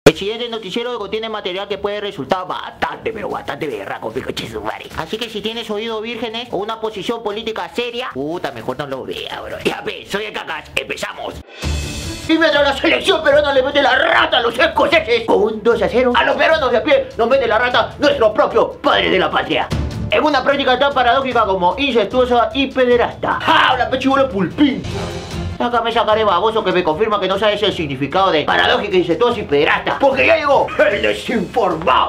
El siguiente noticiero contiene material que puede resultar bastante, pero bastante berraco, picoche su madre. Así que si tienes oídos vírgenes o una posición política seria, puta, mejor no lo vea, bro. Ya ves, soy el Cacas, empezamos. Y mientras la selección peruana le mete la rata a los escoceses con un 2-0, a los peruanos de a pie nos mete la rata nuestro propio padre de la patria. En una práctica tan paradójica como incestuosa y pederasta. ¡Habla, pechibola pulpín! Sácame esa cara de baboso que me confirma que no sabes el significado de paradójica, incestuosa y pederasta. Porque ya llegó el desinformado.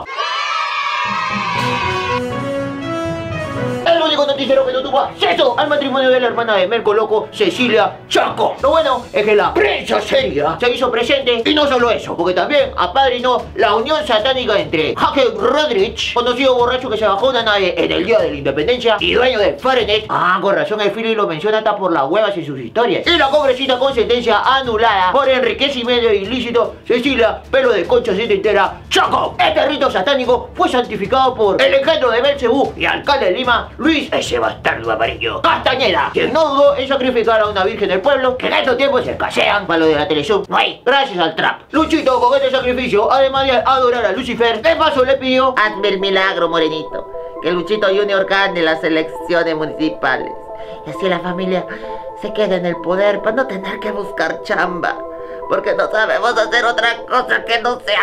El único noticiero que no tuvo acceso al matrimonio de la hermana de Merco Loco, Cecilia Chaco. Lo bueno es que la prensa seria se hizo presente, y no solo eso, porque también apadrinó la unión satánica entre Hakel Rodríguez, conocido borracho que se bajó una nave en el día de la independencia y dueño de Fahrenheit. Con razón el Philly lo menciona hasta por las huevas en sus historias. Y la congresista con sentencia anulada por enriquecimiento ilícito, Cecilia Pelo de Concha Entera Chaco. Este rito satánico fue santificado por el engendro de Belcebú y alcalde de Lima, Luis ese bastardo amarillo Castañeda, quien no dudó en sacrificar a una virgen del pueblo que en estos tiempos se escasean para lo de la televisión. No hay, gracias al trap. Luchito con este sacrificio, además de adorar a Lucifer, de paso le pidió: hazme el milagro, morenito, que Luchito Junior gane las elecciones municipales y así la familia se quede en el poder para no tener que buscar chamba, porque no sabemos hacer otra cosa que no sea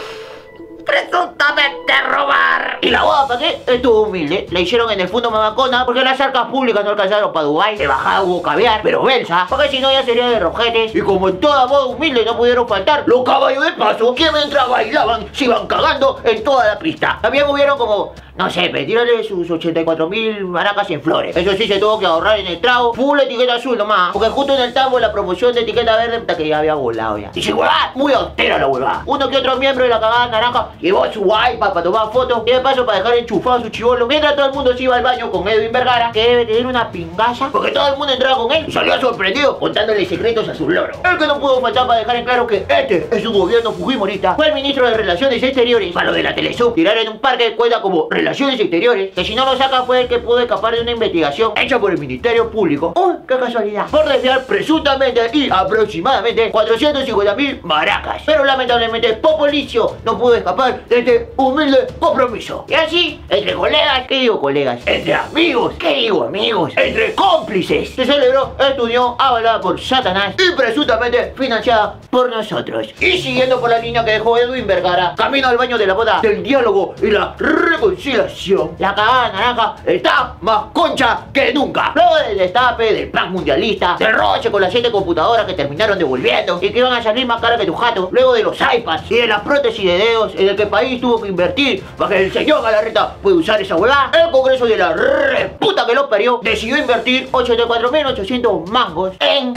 presuntamente robar. Y la boda, ¿para qué? Estuvo humilde. La hicieron en el fondo Mamacona porque las arcas públicas no alcanzaron para Dubái. De bajada hubo caviar, pero Belsa, porque si no ya sería de rojetes. Y como en toda boda humilde no pudieron faltar los caballos de paso, que mientras bailaban se iban cagando en toda la pista. También hubieron como, no sé, tírale sus 84.000 maracas en flores. Eso sí, se tuvo que ahorrar en el trago. Full etiqueta azul nomás, porque justo en el tambo la promoción de etiqueta verde hasta que ya había volado ya. Y si huevada, muy austera la huevada. Uno que otro miembro de la cagada naranja llevó su iPad para tomar fotos y de paso para dejar enchufado su chivolo, mientras todo el mundo se iba al baño con Edwin Vergara, que debe tener una pingaza, porque todo el mundo entraba con él y salía sorprendido contándole secretos a su loro. El que no pudo faltar para dejar en claro que este es un gobierno fujimorista fue el ministro de Relaciones Exteriores. Para lo de la Telesub, tirar en un parque cuenta como Relaciones Exteriores, que si no lo saca fue el que pudo escapar de una investigación hecha por el Ministerio Público. ¡Uy, qué casualidad! Por desviar presuntamente y aproximadamente 450.000 maracas. Pero lamentablemente Popolicio no pudo escapar de este humilde compromiso. Y así, entre colegas, ¿qué digo colegas? Entre amigos, ¿qué digo amigos? Entre cómplices, se celebró esta unión avalada por Satanás y presuntamente financiada por nosotros. Y siguiendo por la línea que dejó Edwin Vergara, camino al baño de la boda del diálogo y la reconciliación, la cagada naranja está más concha que nunca. Luego del destape, del plan mundialista, del roche con las 7 computadoras que terminaron devolviendo y que iban a salir más cara que tu jato, luego de los iPads y de la prótesis de dedos en el que el país tuvo que invertir para que el señor Galarreta pueda usar esa huevada, el Congreso de la reputa que lo parió decidió invertir 84.800 mangos en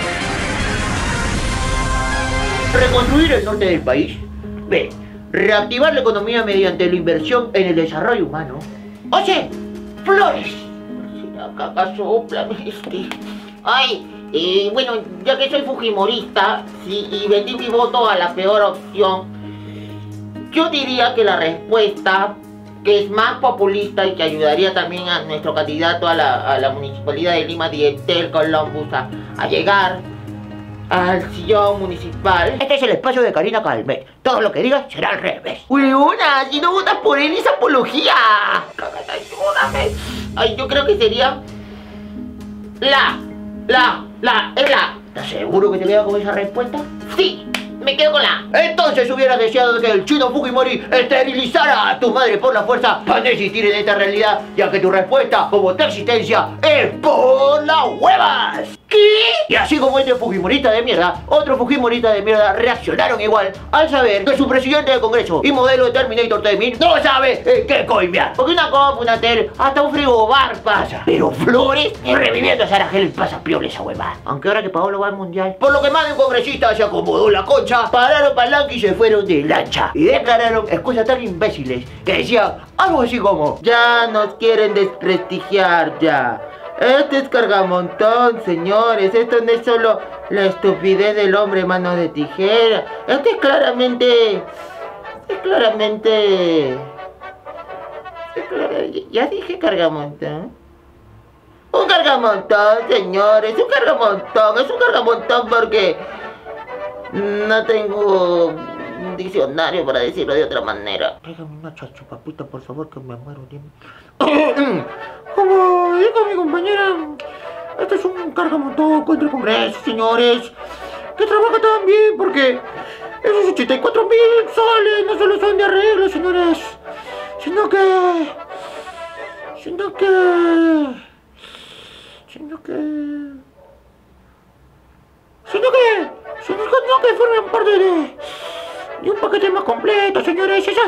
reconstruir el norte del país. B. Reactivar la economía mediante la inversión en el desarrollo humano. O C. Flores. Si la caca sopla, Ay, y bueno, ya que soy fujimorista y vendí mi voto a la peor opción, yo diría que la respuesta, que es más populista y que ayudaría también a nuestro candidato a la municipalidad de Lima, Dieter Columbus, a llegar al sillón municipal. Este es el espacio de Karina Calmet. Todo lo que digas será al revés. Huevona, si no votas por él, es apología. Cágate, ayúdame. Ay, yo creo que sería ¿Estás seguro que te quedas con esa respuesta? Sí. Me quedo con la. Entonces hubieras deseado que el chino Fujimori esterilizara a tu madre por la fuerza para no existir en esta realidad, ya que tu respuesta como tu existencia es por las huevas. ¿Qué? Y así como este fujimorista de mierda, otros fujimoristas de mierda reaccionaron igual al saber que su presidente del Congreso y modelo de Terminator 3000 no sabe en qué coimbear. Porque una copa, una tele, hasta un frigobar pasa. Pero Flores, ni reviviendo a Sara Helen pasa piola esa huevada. Aunque ahora que Paolo va al mundial, por lo que más de un congresista se acomodó la concha, pararon palanca y se fueron de lancha. Y declararon excusas tan imbéciles que decían algo así como: ya nos quieren desprestigiar ya. Este es cargamontón, señores. Esto no es solo la estupidez del hombre mano de tijera. Esto es claramente... Ya dije cargamontón. Un cargamontón, señores. Un cargamontón. Es un cargamontón porque... no tengo diccionario para decirlo de otra manera. Tráigame una chachupapita, por favor, que me muero. Como dijo mi compañera, esto es un cargamontón contra el Congreso, señores. Que trabaja tan bien, porque esos 84,000 soles no solo son de arreglo, señores, sino que forman parte de un paquete más completo, señores. Esas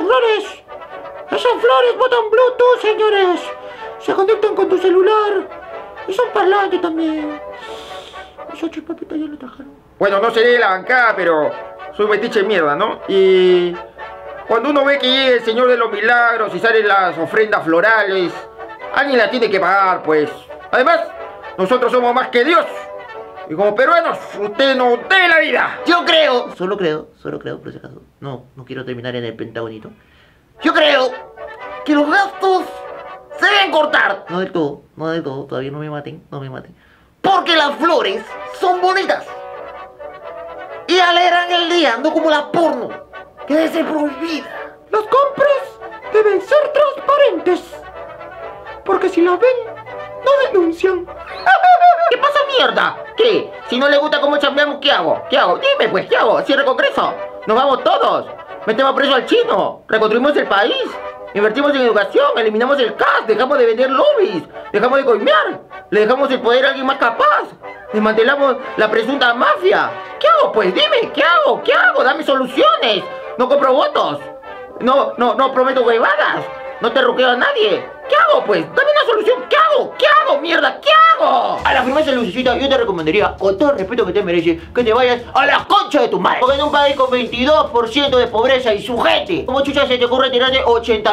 flores botan Bluetooth, señores. Se conectan con tu celular y son parlantes también. Esa chupapita ya lo trajeron. Bueno, no seré de la bancada, pero soy metiche de mierda, ¿no? Y cuando uno ve que llega el Señor de los Milagros y salen las ofrendas florales, alguien la tiene que pagar, pues. Además, nosotros somos más que Dios. Y como peruanos, usted no dé la vida. Yo creo, solo creo, por si acaso. No quiero terminar en el pentagonito. Yo creo que los gastos se deben cortar. No del todo, todavía no me maten. Porque las flores son bonitas y alegran el día, no como la porno, que debe ser prohibida. Las compras deben ser transparentes, porque si la ven, no denuncian. ¿Qué pasa, mierda? ¿Qué? Si no le gusta cómo chambeamos, ¿qué hago? Dime, pues, ¿qué hago? ¿Cierre Congreso? ¿Nos vamos todos? ¿Metemos preso al chino? ¿Reconstruimos el país? ¿Invertimos en educación? ¿Eliminamos el CAS? ¿Dejamos de vender lobbies? ¿Dejamos de coimear? ¿Le dejamos el poder a alguien más capaz? ¿Desmantelamos la presunta mafia? ¿Qué hago, pues? Dime, ¿qué hago? Dame soluciones. No compro votos. No prometo huevadas. No te ruqueo a nadie. ¿Qué hago, pues? Dame una solución. ¿Qué hago, mierda? ¿Qué hago? A la firmeza Lucecita, yo te recomendaría, con todo el respeto que te mereces, que te vayas a la concha de tu madre. Porque en un país con 22% de pobreza y su gente, ¿cómo chucha se te ocurre tirarte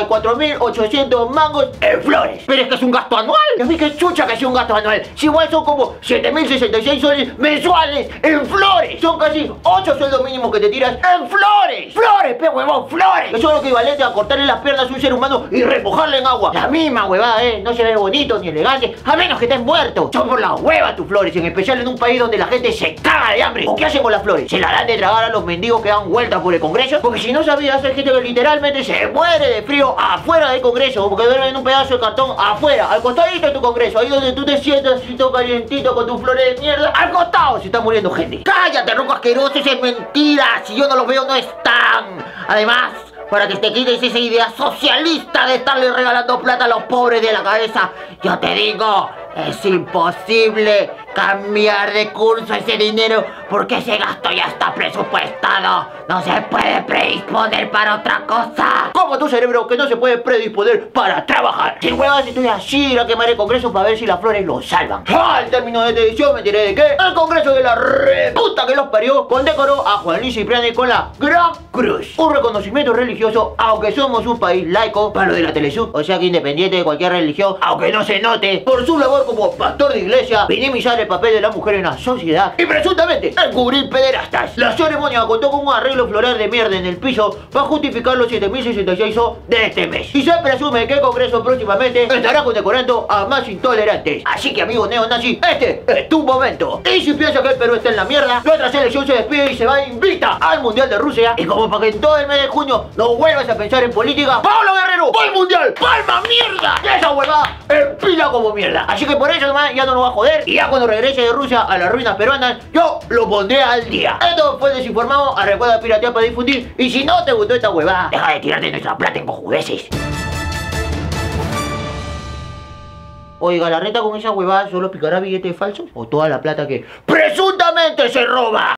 84.800 mangos en flores? Pero es que es un gasto anual. Y a mí que chucha que sea un gasto anual. Si igual son como 7.066 soles mensuales en flores. Son casi 8 sueldos mínimos que te tiras en flores. Flores, pe huevón, flores. Que son lo equivalente a cortarle las piernas a un ser humano y remojarle en agua. La misma huevada, no se ve bonito ni elegante, a menos que estés muerto. Son por la hueva tus flores, en especial en un país donde la gente se caga de hambre. ¿O qué hacen con las flores? ¿Se la dan de tragar a los mendigos que dan vueltas por el Congreso? Porque si no sabías, hay gente que literalmente se muere de frío afuera del Congreso, porque duermen en un pedazo de cartón afuera, al costadito de tu Congreso, ahí donde tú te sientas así todo calientito con tus flores de mierda. Al costado se está muriendo gente. ¡Cállate, ronco asqueroso! Eso es mentira. Si yo no los veo, no están. Además, para que te quites esa idea socialista de estarle regalando plata a los pobres de la cabeza, yo te digo, es imposible cambiar de curso ese dinero porque ese gasto ya está presupuestado. No se puede predisponer para otra cosa. Como tu cerebro que no se puede predisponer para trabajar. Sin huevas estoy así a quemar el Congreso para ver si las flores lo salvan. Al término de esta edición me enteré de que el Congreso de la reputa que los parió condecoró a Juan Luis Cipriani con la Gran Cruz. Un reconocimiento religioso, aunque somos un país laico, para lo de la Telesub, o sea que independiente de cualquier religión, aunque no se note, por su labor como pastor de iglesia, minimizar el papel de la mujer en la sociedad y presuntamente encubrir pederastas. La ceremonia contó con un arreglo floral de mierda en el piso para justificar los 7.066 O de este mes. Y se presume que el Congreso próximamente estará condecorando a más intolerantes. Así que, amigo neonazi, este es tu momento. Y si piensas que el Perú está en la mierda, nuestra selección se despide y se va invicta al Mundial de Rusia. Y como para que en todo el mes de junio no vuelvas a pensar en política, ¡Pablo Guerrero! ¡Va al Mundial! ¡Palma mierda! Y esa huevada empila como mierda. Así que por eso nomás ya no nos va a joder. Y ya cuando regrese de Rusia a las ruinas peruanas, yo lo pondré al día. Esto fue Desinformado. Recuerda piratear para difundir. Y si no te gustó esta huevada, deja de tirarte nuestra plata en cojudeces. Oiga, ¿la reta con esa huevada solo picará billetes falsos? ¿O toda la plata que presuntamente se roba?